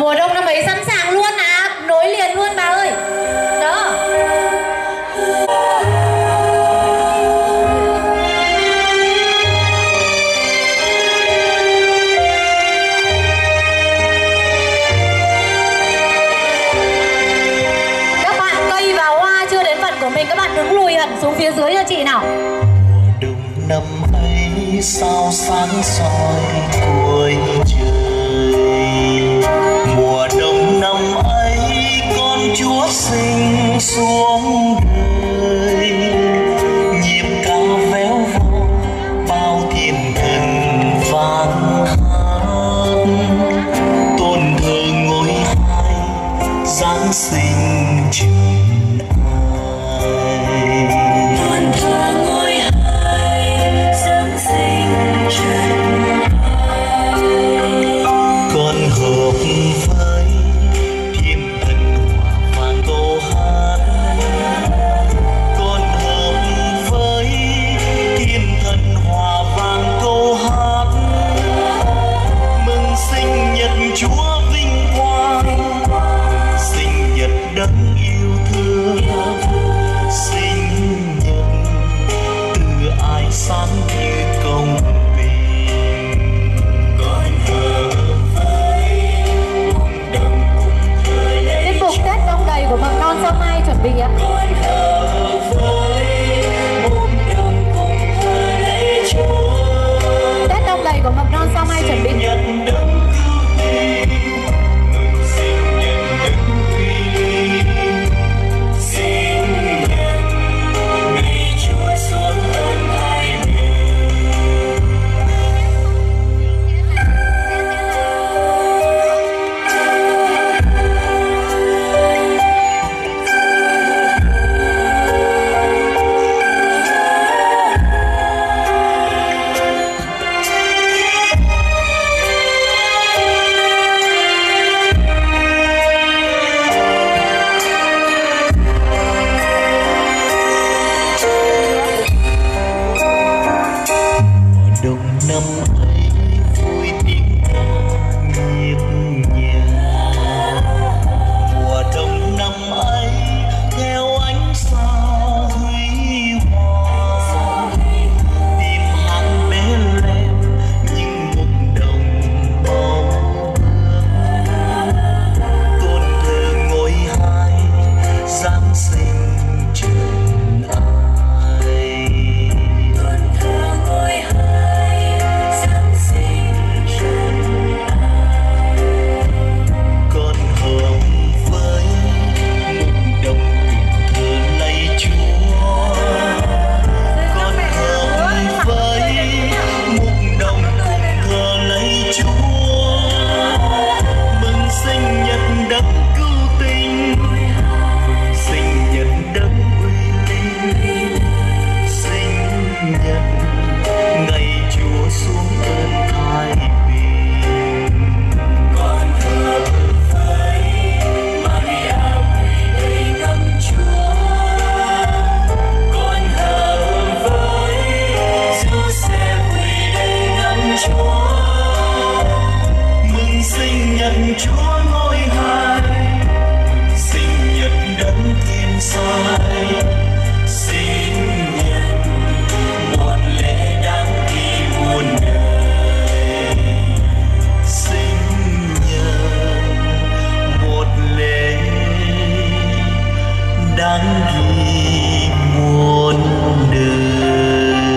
Mùa đông năm ấy sẵn sàng luôn à, nối liền luôn bà ơi. Đó. Các bạn cây và hoa chưa đến phần của mình, các bạn đứng lùi hẳn xuống phía dưới cho chị nào. Mùa đông năm ấy sao sáng soi cuối trời. Mùa đông năm ấy con Chúa sinh xuống đời. Nhịp ca véo von bao thiên thần vang hát. Tôn thờ ngôi hai Giáng sinh trần ai. Tôn thờ ngôi hai Giáng sinh trần ai. Con hợp với thiên thần hòa vang câu hát. Con hợp với thiên thần hòa vang câu hát. Mừng sinh nhật Chúa vinh quang, sinh nhật đấng yêu thương. Sinh nhật từ ai sáng như công bình. Con hợp với mộng đồng cùng thời lễ Tiết mục Tết đông đầy của mầm non Sao Mai chuẩn bị ạ. con hợp với mộng đồng cùng thời lễ Chúa. Tết đông đầy của mầm non Sao Mai chuẩn bị. sinh nhật đấng cứu tinh. Mừng sinh nhật đấng uy linh. Sinh nhật ngày Chúa xuống ơn hai miền. Mùa đông năm ấy vui tiếng ca nhịp nhàng. Mùa đông năm ấy theo ánh sao huy hoàng. Tìm hàng Bethlehem những mục đồng bông hương. Tôn thờ ngôi hai Giáng sinh trần ai. Tôn thờ ngôi hai Giáng sinh trần ai. Con hợp với mục đồng cùng thờ lạy Chúa. Con hợp với mục đồng cùng thờ lạy Chúa. Mừng sinh nhật đấng cứu tinh. Mừng sinh nhật đấng uy linh. Sinh nhật ngày Chúa xuống ơn thái bình. Con hợp với Maria quỳ đầy ngắm Chúa. Con hợp với Giuse quỳ đầy ngắm Chúa. Mừng sinh nhật Chúa ngôi hai. Mừng sinh nhật đấng thiên sai. Sinh nhật một lễ đáng ghi muôn đời. Sinh nhật một lễ đáng ghi muôn đời.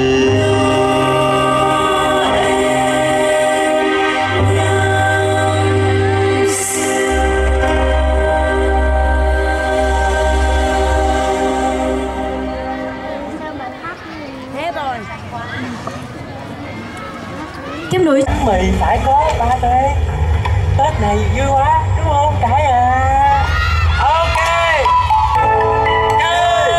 Tiếp nối. Mì phải có ba tê. Tết này vui quá đúng không cải à? Ok. Chơi.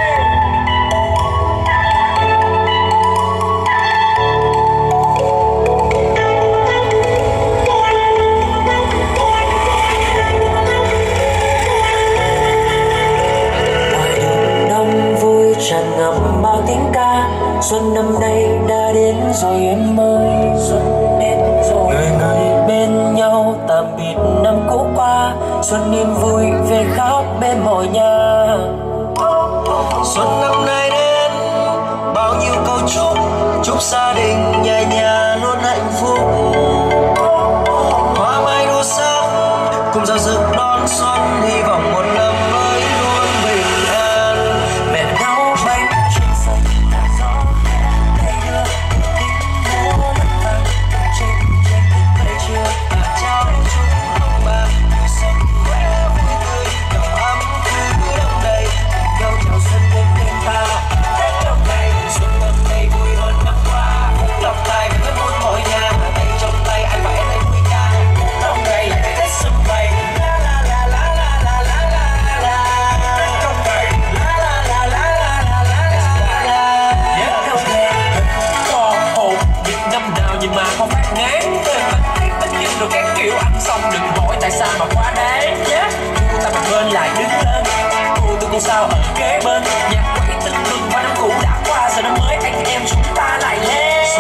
Ngoài đường đông vui tràn ngập bao tiếng ca. Xuân năm nay đã đến rồi em ơi. Xuân đến rồi. Người người bên nhau tạm biệt năm cũ xuân niềm vui về khắp bên mọi nhà. Xuân năm nay đến bao nhiêu câu chúc gia đình nhà nhà luôn hạnh phúc. Hoa mai đua sắc cùng giao dựng đón xuân, hy vọng một năm mới luôn bình an. Mẹ nấu bánh trên sân thả gió đầy đưa tiếng múa lân vang trên thức cây trưa Và trao chúc ông bà xuân khỏe vui tươi, đầm ấm cứ đông đầy, câu chào xuân đến bên ta. Tết trong ngày xuân năm nay vui hơn năm qua, lọc tài với muôn mọi nhà, tay trong tay anh và em vui ca. Năm nay là cái Tết xuân vầy, la la la la la la la la. Tết trong ngày la la la la la la la la. Tết trong ngày còn hồn những năm nào nhìn mà không phát ngán, bánh tét tất nhiên rồi các kiểu ăn xong đừng hỏi tại sao mà quá đáng nhé.